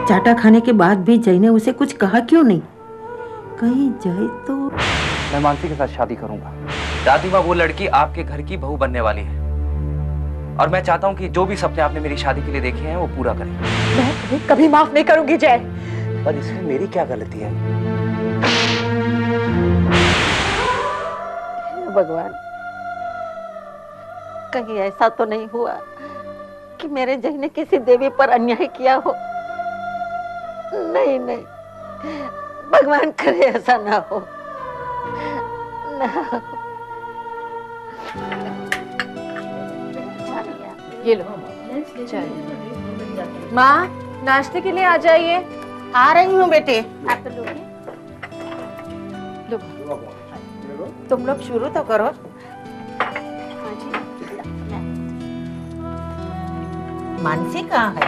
चाटा खाने के बाद भी जय ने उसे कुछ कहा क्यों नहीं? कहीं जय तो... मैं मानसी के साथ शादी करूंगा। दादी माँ, वो लड़की आपके घर की बहू बनने वाली है और मैं चाहता हूँ कि जो भी सपने आपने मेरी शादी के लिए देखे हैं वो पूरा करें। मैं कभी माफ नहीं करूंगी जय। पर इसमें मेरी क्या गलती है? भगवान, कहीं ऐसा तो नहीं हुआ कि मेरे जय ने किसी देवी पर अन्याय किया हो? नहीं नहीं, भगवान करे ऐसा ना हो, ना हो। ये लो चाय। माँ, नाश्ते के लिए आ जाइए। आ रही हूँ बेटे। आप लो। तुम लोग शुरू तो करो। मानसी कहाँ है?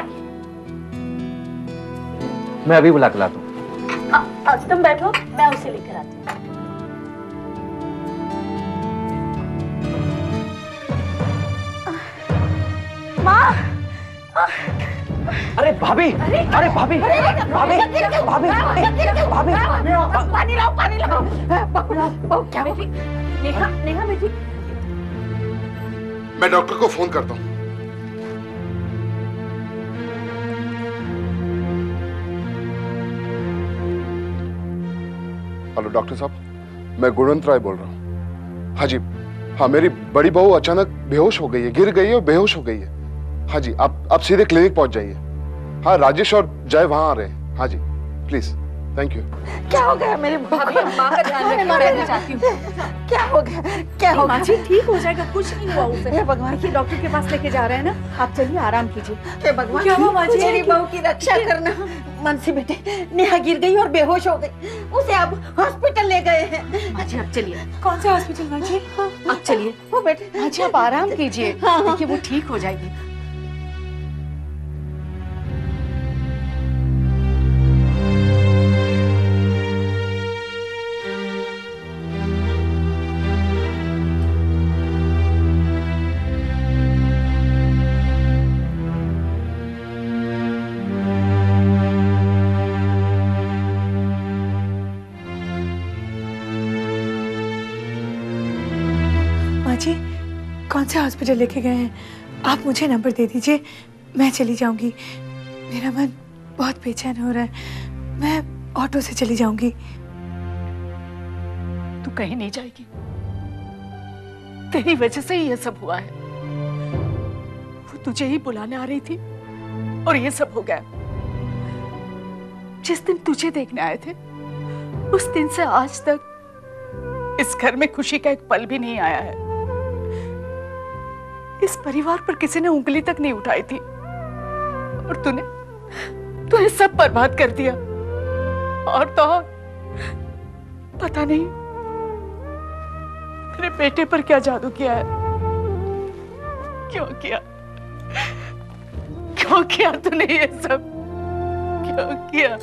मैं अभी बुला के लाता हूँ। तुम बैठो, मैं उसे लेकर आती हूँ। माँ! अरे भाभी! अरे भाभी! भाभी! भाभी! भाभी! पानी लाओ, पानी लाओ। क्या बेटी, नेहा बेटी। मैं डॉक्टर को फोन करता हूँ। हेलो डॉक्टर साहब, मैं गुणवंत राय बोल रहा हूँ। हाँ जी, हाँ मेरी बड़ी बहू अचानक बेहोश हो गई है, गिर गई है और बेहोश हो गई है। हाँ जी, आप सीधे क्लिनिक पहुंच जाइए। हाँ, राजेश और जय वहां आ रहे हैं। हाँ जी, प्लीज, थैंक यू। क्या हो गया मेरे भाभी, माँ का ध्यान रखिए, मैं भी चाहती हूँ। क्या हो गया? क्या हो गया? जी ठीक हो जाएगा, कुछ नहीं हुआ उसे। हे भगवान, देखिए डॉक्टर के पास लेके जा रहे हैं ना, आप चलिए आराम कीजिए। हे भगवान, क्या हुआ माँ जी? मेरी बहू की रक्षा करना। मानसी बेटे, नेहा गिर गई और बेहोश हो गई, उसे अब हॉस्पिटल ले गए हैं। अच्छा आप चलिए। कौन से हॉस्पिटल माँ जी? आप चलिए। वो बेटे, अच्छा आप आराम कीजिए, देखिए वो ठीक हो जाएगी। जी, कौन से हॉस्पिटल लेके गए हैं? आप मुझे नंबर दे दीजिए, मैं चली जाऊंगी। मेरा मन बहुत बेचैन हो रहा है, मैं ऑटो से चली जाऊंगी। तू कहीं नहीं जाएगी, तेरी वजह से ही ये सब हुआ है। वो तुझे ही बुलाने आ रही थी और ये सब हो गया। जिस दिन तुझे देखने आए थे, उस दिन से आज तक इस घर में खुशी का एक पल भी नहीं आया है। इस परिवार पर किसी ने उंगली तक नहीं उठाई थी और तूने सब बर्बाद कर दिया। और तो और, पता नहीं मेरे बेटे पर क्या जादू किया है। क्यों किया तूने ये सब? क्यों किया?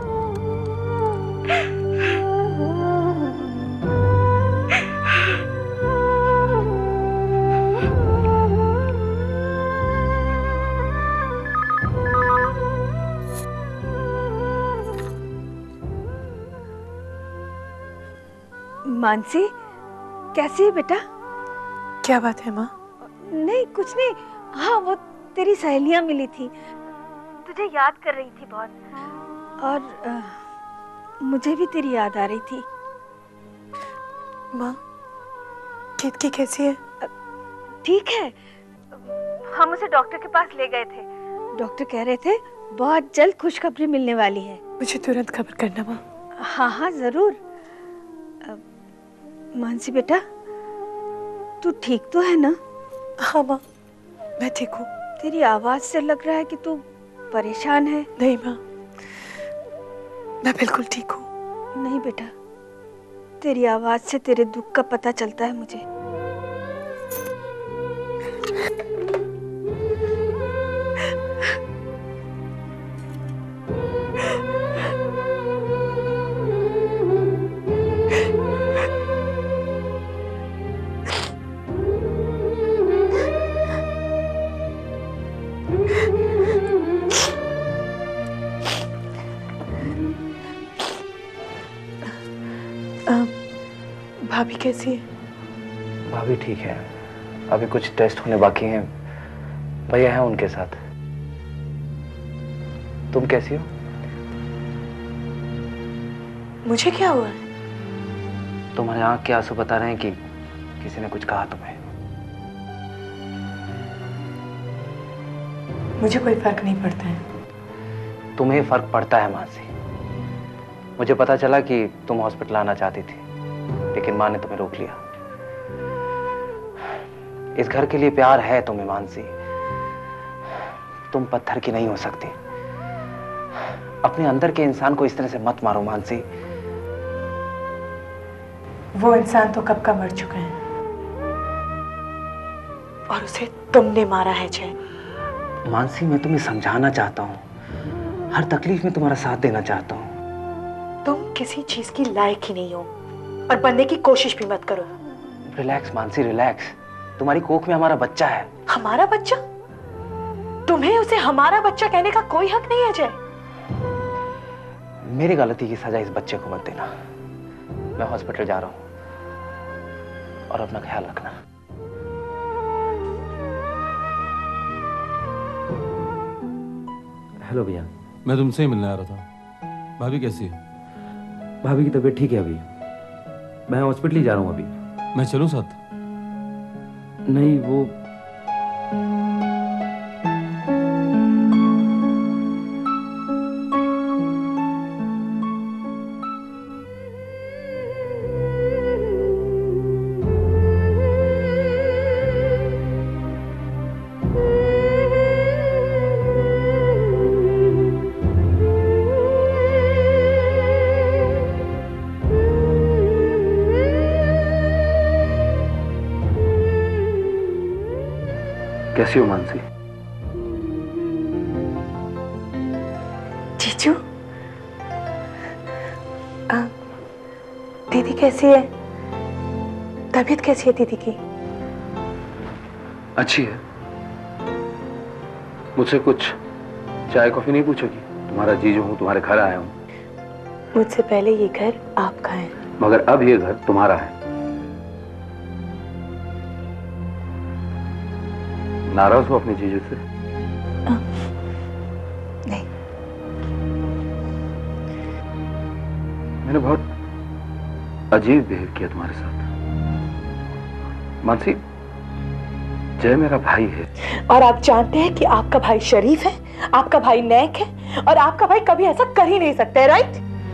मानसी, कैसी है बेटा? क्या बात है माँ? नहीं कुछ नहीं। हाँ, वो तेरी सहेलियां मिली थी, तुझे याद कर रही थी बहुत, और मुझे भी तेरी याद आ रही थी। माँ, केतकी कैसी है? ठीक है, हम उसे डॉक्टर के पास ले गए थे। डॉक्टर कह रहे थे बहुत जल्द खुशखबरी मिलने वाली है। मुझे तुरंत खबर करना माँ। हाँ हाँ जरूर। मानसी बेटा, तू ठीक तो है ना? हाँ माँ, मैं ठीक हूँ। तेरी आवाज से लग रहा है कि तू परेशान है। नहीं माँ, मैं बिल्कुल ठीक हूँ। नहीं बेटा, तेरी आवाज से तेरे दुख का पता चलता है मुझे। भाभी कैसी है? भाभी ठीक है, अभी कुछ टेस्ट होने बाकी हैं, भैया हैं उनके साथ। तुम कैसी हो? मुझे क्या हुआ है? तुम्हारे आंख के आंसू बता रहे हैं कि किसी ने कुछ कहा तुम्हें। मुझे कोई फर्क नहीं पड़ता है। तुम्हें फर्क पड़ता है मानसी। मुझे पता चला कि तुम हॉस्पिटल आना चाहती थी, लेकिन माँ ने तुम्हें रोक लिया। इस घर के लिए प्यार है तुम्हें मानसी। तुम पत्थर की नहीं हो सकती। अपने अंदर के इंसान को इस तरह से मत मारो मानसी। वो इंसान तो कब का मर चुका है और उसे तुमने मारा है जय। मानसी, मैं तुम्हें समझाना चाहता हूँ, हर तकलीफ में तुम्हारा साथ देना चाहता हूँ। तुम किसी चीज की लायक ही नहीं हो और बनने की कोशिश भी मत करो। Relax Mansi, relax. तुम्हारी कोख में हमारा बच्चा है। हमारा बच्चा? तुम्हें उसे हमारा बच्चा कहने का कोई हक नहीं है जय। मेरी गलती की सजा इस बच्चे को मत देना। मैं हॉस्पिटल जा रहा हूँ और अपना ख्याल रखना। हेलो भैया। मैं तुमसे ही मिलने आ रहा था। भाभी कैसी है? भाभी की तबीयत ठीक है अभी। मैं हॉस्पिटल ही जा रहा हूँ अभी। मैं चलूं साथ? नहीं, वो कैसी हो मानसी? जीजू, दीदी कैसी है? तबीयत कैसी है दीदी की? अच्छी है। मुझसे कुछ चाय कॉफी नहीं पूछोगी? तुम्हारा जीजू हूँ, तुम्हारे घर आया हूँ। मुझसे पहले ये घर आपका है। मगर अब ये घर तुम्हारा है। नाराज हो अपने जीजू से? नहीं। मैंने बहुत अजीब बिहेव किया तुम्हारे साथ मानसी। जय मेरा भाई है। और आप जानते हैं कि आपका भाई शरीफ है, आपका भाई नेक है और आपका भाई कभी ऐसा कर ही नहीं सकता है, राइट?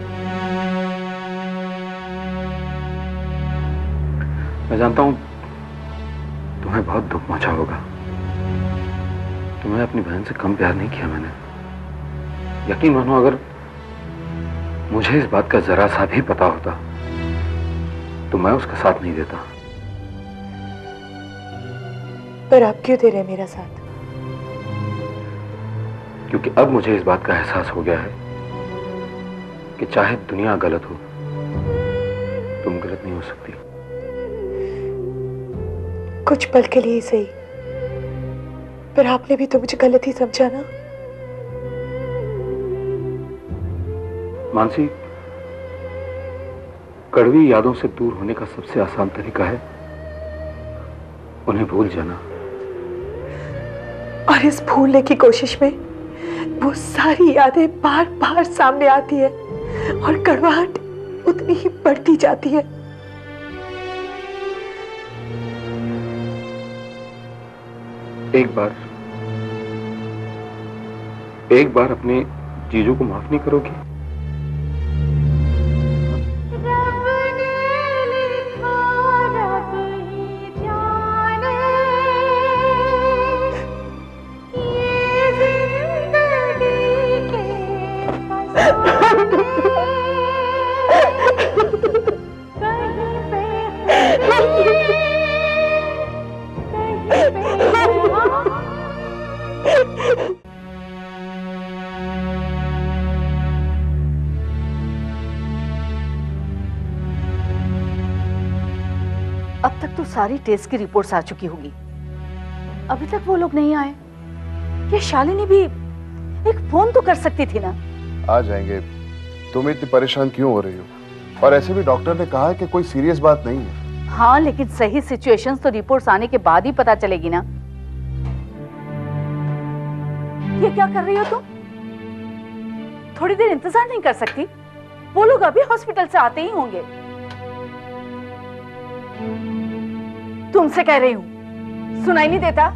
मैं जानता हूं तुम्हें बहुत दुख पहुंचा होगा। तुम्हें अपनी बहन से कम प्यार नहीं किया मैंने। यकीन मानो, अगर मुझे इस बात का जरा सा भी पता होता तो मैं उसका साथ नहीं देता। पर आप क्यों दे रहे हैं मेरा साथ? क्योंकि अब मुझे इस बात का एहसास हो गया है कि चाहे दुनिया गलत हो, तुम गलत नहीं हो सकती। कुछ पल के लिए सही, पर आपने भी तो मुझे गलत ही समझा ना। मानसी, कड़वी यादों से दूर होने का सबसे आसान तरीका है उन्हें भूल जाना। और इस भूलने की कोशिश में वो सारी यादें बार बार सामने आती है और कड़वाहट उतनी ही बढ़ती जाती है। एक बार अपने जीजू को माफ नहीं करोगी? अब तक तो सारी टेस्ट की रिपोर्ट्स आ चुकी होगी, अभी तक वो लोग नहीं आए। ये शालिनी भी एक फोन तो कर सकती थी ना। आ जाएंगे। तुम इतनी परेशान क्यों हो रही हो? और ऐसे भी डॉक्टर ने कहा है कि कोई सीरियस बात नहीं है। हाँ, लेकिन सही सिचुएशंस तो रिपोर्ट्स आने के बाद ही पता चलेगी ना। ये क्या कर रही हो तुम? थोड़ी देर इंतजार नहीं कर सकती? वो लोग अभी हॉस्पिटल से आते ही होंगे। तुमसे कह रही हूं, सुनाई नहीं देता?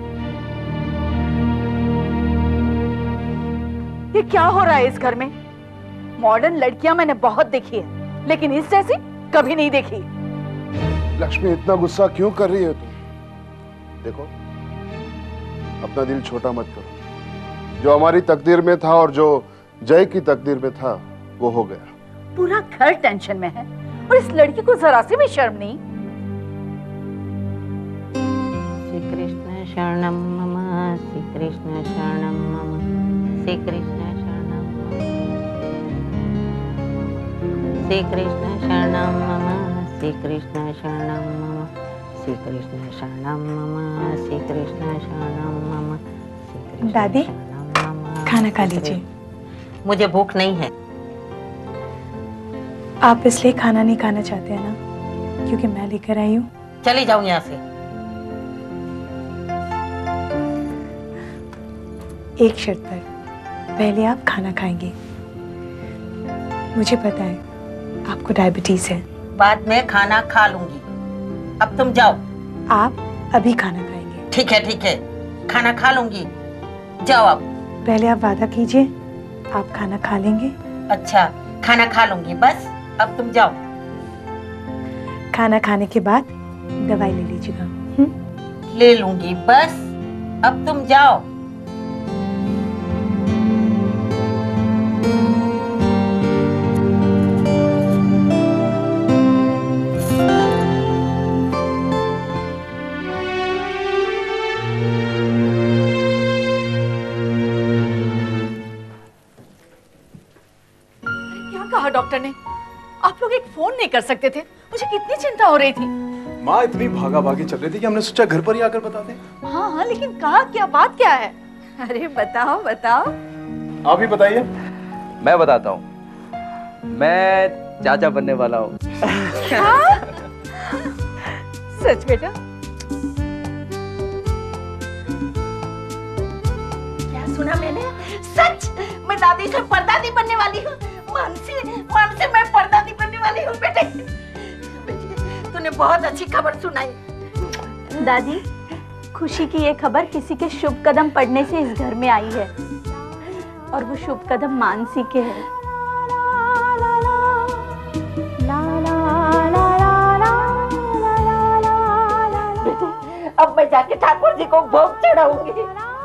ये क्या हो रहा है इस घर में? मॉडर्न लड़कियां मैंने बहुत देखी है, लेकिन इस जैसी कभी नहीं देखी। लक्ष्मी, इतना गुस्सा क्यों कर रही है तुम? देखो, अपना दिल छोटा मत करो। जो हमारी तकदीर में था और जो जय की तकदीर में था, वो हो गया। पूरा घर टेंशन में है और इस लड़की को जरा सी भी शर्म नहीं। श्री कृष्ण शरणम मम, श्री कृष्ण शरणम मम, श्री कृष्ण शरणम मम, श्री कृष्ण शरणम मम, श्री कृष्ण शरणम मम, श्री कृष्ण शरणम मम, श्री कृष्ण शरणम मम, श्री कृष्ण दादी, शरणम मम। खाना खा लीजिए। मुझे भूख नहीं है। आप इसलिए खाना नहीं खाना चाहते हैं ना, क्योंकि मैं लेकर आई हूँ। चली जाऊं यहाँ से। एक शर्त पर, पहले आप खाना खाएंगे। मुझे पता है आपको डायबिटीज है। बाद में खाना खा लूंगी, अब तुम जाओ। आप अभी खाना खाएंगे। ठीक है ठीक है, खाना खा लूंगी, जाओ आप। पहले आप वादा कीजिए आप खाना खा लेंगे। अच्छा, खाना खा लूंगी, बस अब तुम जाओ। खाना खाने के बाद दवाई ले लीजिएगा। ले लूंगी, बस अब तुम जाओ। कहा डॉक्टर ने? आप लोग एक फोन नहीं कर सकते थे? मुझे कितनी चिंता हो रही थी। माँ इतनी भागा भागी चल रही थी कि हमने सोचा घर पर ही आकर बता दें। हाँ हाँ, लेकिन कहा क्या, बात क्या है? अरे बताओ बताओ। आप ही बताइए। मैं बताता हूँ, मैं चाचा बनने वाला हूँ। सच बेटा? क्या सुना मैंने? सच? मैं दादी से परदादी बनने वाली हूँ। मानसी मैं परदादी बनने वाली हूँ। बेटे तूने बहुत अच्छी खबर सुनाई। दादी, खुशी की ये खबर किसी के शुभ कदम पड़ने से इस घर में आई है, और वो शुभ कदम मानसी के है। बेटे, अब मैं जाके ठाकुर जी को भोग चढ़ाऊंगी।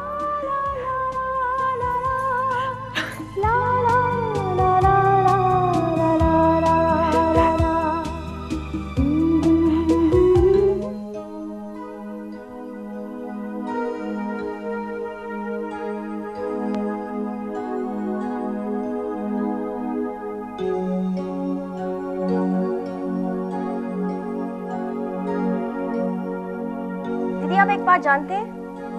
आप एक बात जानते हैं?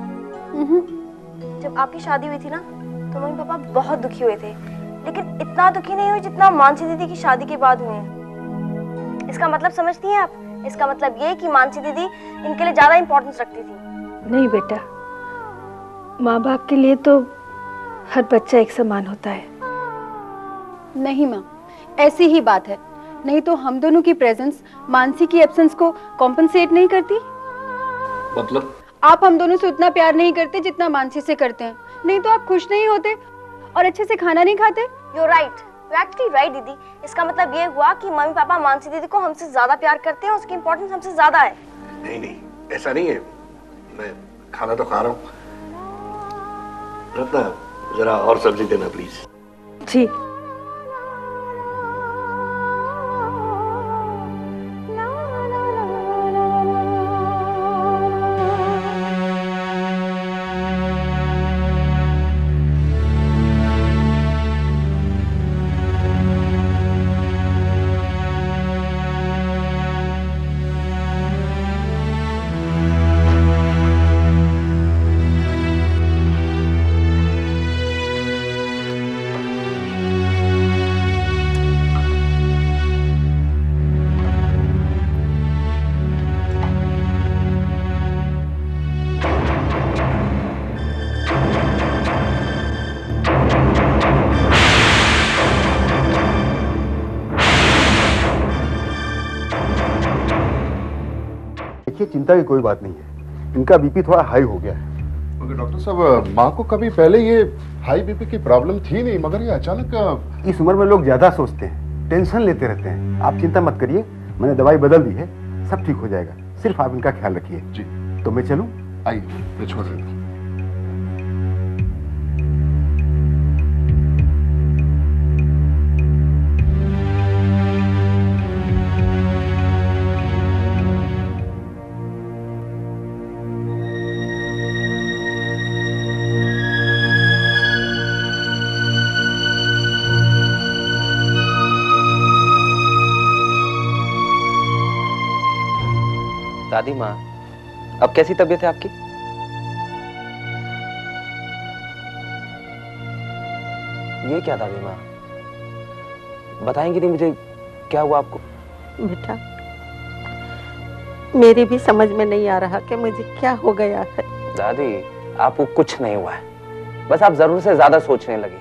जब आपकी शादी हुई थी ना, तो मम्मी पापा बहुत दुखी हुए थे, लेकिन इतना दुखी नहीं हुए जितना मानसी दीदी की शादी के बाद हुए हैं। इसका मतलब समझती हैं आप? इसका मतलब ये कि मानसी दीदी इनके लिए ज्यादा इंपॉर्टेंस रखती थी। नहीं बेटा, माँ बाप के लिए तो हर बच्चा एक समान होता है। नहीं माँ, ऐसी ही बात है। नहीं तो हम दोनों की प्रेजेंस मानसी की एब्सेंस को कॉम्पनसेट नहीं करती। मतलब? आप हम दोनों से उतना प्यार नहीं करते जितना मानसी से करते हैं। नहीं तो आप खुश नहीं होते और अच्छे से खाना नहीं खाते। You're right, you're actually right दीदी। इसका मतलब ये हुआ कि मम्मी पापा मानसी दीदी को हमसे ज्यादा प्यार करते हैं, उसकी इम्पोर्टेंस हमसे ज्यादा है। नहीं नहीं, ऐसा नहीं है। मैं खाना तो खा रहा हूँ। रत्ना, जरा और सब्जी देना प्लीज। जी। चिंता की कोई बात नहीं है, इनका बीपी थोड़ा हाई हो गया है। मगर डॉक्टर साहब, माँ को कभी पहले ये हाई बीपी की प्रॉब्लम थी नहीं, मगर ये अचानक। इस उम्र में लोग ज्यादा सोचते हैं, टेंशन लेते रहते हैं। आप चिंता मत करिए, मैंने दवाई बदल दी है, सब ठीक हो जाएगा। सिर्फ आप इनका ख्याल रखिए। जी। तो मैं चलूं? आइए, मैं छोड़ देता हूँ। दादी माँ, अब कैसी तबीयत है आपकी? ये क्या दादी माँ, बताएंगी नहीं मुझे क्या हुआ आपको? बेटा, मेरी भी समझ में नहीं आ रहा कि मुझे क्या हो गया है। दादी, आपको कुछ नहीं हुआ है, बस आप जरूर से ज्यादा सोचने लगे।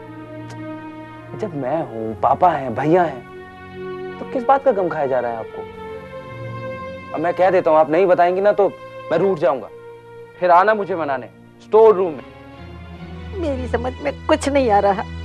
जब मैं हूं, पापा हैं, भैया हैं, तो किस बात का गम खाया जा रहा है आपको? अब मैं कह देता हूँ, आप नहीं बताएंगी ना तो मैं रूठ जाऊंगा। फिर आना मुझे मनाने स्टोर रूम में। मेरी समझ में कुछ नहीं आ रहा।